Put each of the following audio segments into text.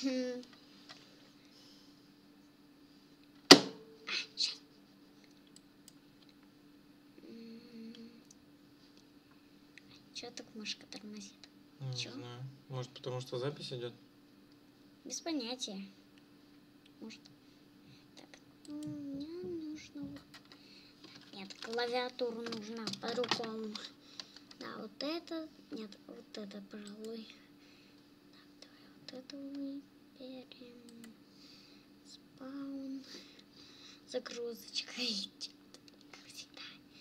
Чё так мышка тормозит? Не знаю. Может, потому что запись идет? Без понятия. Может. Так, мне нужно... Нет, клавиатуру нужно по-другому. Да, вот это... Нет, вот это, пожалуй. Так, давай вот это выберем. Спаун. Загрузочка идет, как всегда.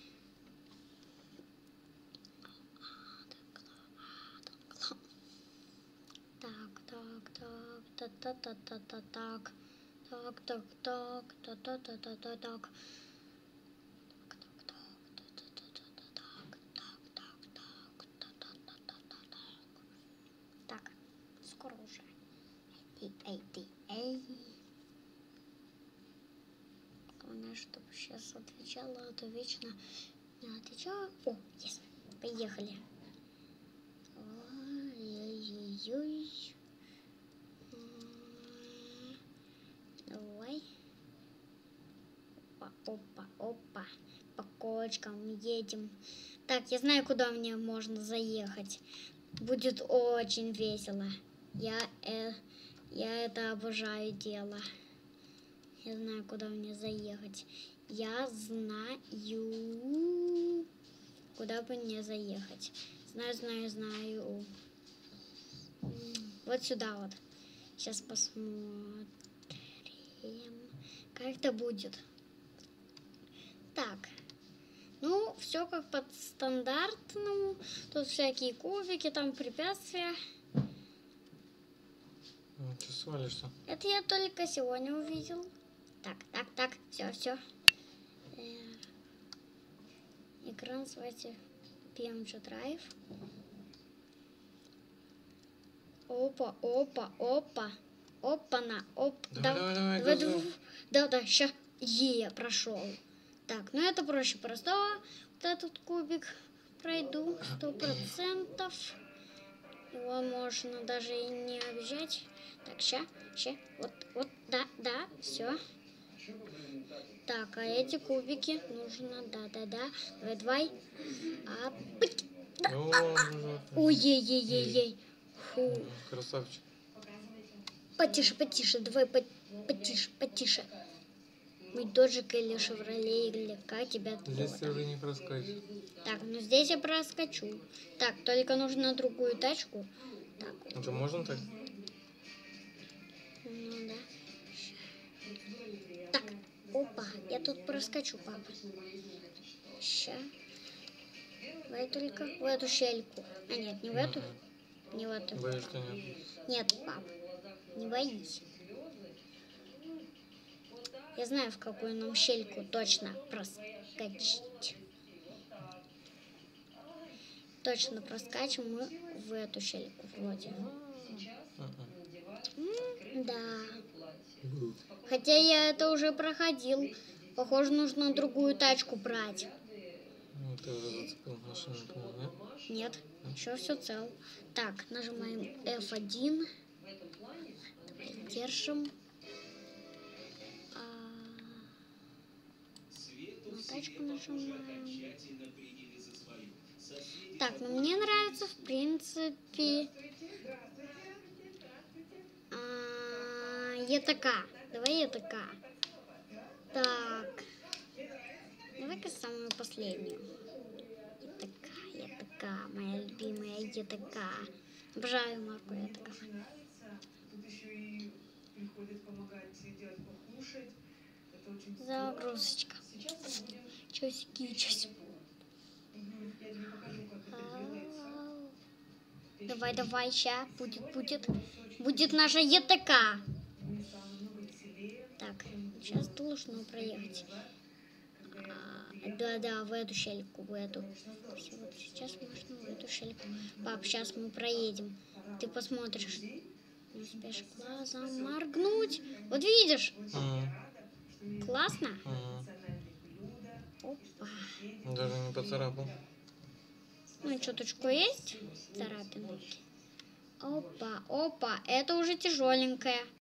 Так, скоро уже. Эй. Главное, чтобы сейчас отвечала, а то вечно не отвечала. О, есть. Поехали. Ой-ой-ой. Давай. Опа. По кочкам едем. Так, я знаю, куда мне можно заехать. Будет очень весело. Я это обожаю дело. Я знаю, куда мне заехать. Я знаю, куда бы мне заехать. Знаю. Вот сюда вот. Сейчас посмотрим, как это будет. Так. Ну, все как по стандартному. Тут всякие кубики, там препятствия. Ты свалишься. Это я только сегодня увидел. Так, все. Экран называется PMG Drive. Опа-на. Давай. Да, ща. Прошел. Так, ну это проще простого. Вот этот кубик пройду 100%. Его можно даже и не объезжать. Так, ща. Вот, да, все. Так, а эти кубики нужно, да. Давай. Ой-ей-ей-ей-ей. Фу. Красавчик. Потише, давай потише. Мы доджик или шевроле, или как тебя... Здесь ты уже не проскочишь. Так, ну здесь я проскочу. Так, только нужно другую тачку. Так. Это можно так? Ну да. Так, опа, я тут проскочу, папа. Ща. Давай только в эту щельку. А нет, не в эту. Не в эту. Боишься, нет? Нет, пап, не боись. Я знаю, в какую нам щельку точно проскочить. Точно проскачем мы в эту щельку вроде. Да. Хотя я это уже проходил. Похоже, нужно другую тачку брать. Ну, ты уже зацепил машину, по-моему, нет? Нет, еще все цел. Так, нажимаем F1. Давай, держим. На тачку нажимаем. Так, ну мне нравится, в принципе, ЕТК. Давай ЕТК. Так. Давай-ка самую последнюю. ЕТК, моя любимая ЕТК. Обожаю марку ЕТК. Загрузочка. Часики. Давай, ща, будет наша ЕТК. Так, сейчас должно проехать. Да, в эту щельку, в эту. Все, вот сейчас можно в эту щельку. Пап, сейчас мы проедем. Ты посмотришь. Не успеешь глазом моргнуть. Вот видишь? Классно? Опа. Даже не поцарапал. Ну, чуточку есть царапинки. Опа, опа, это уже тяжеленькое.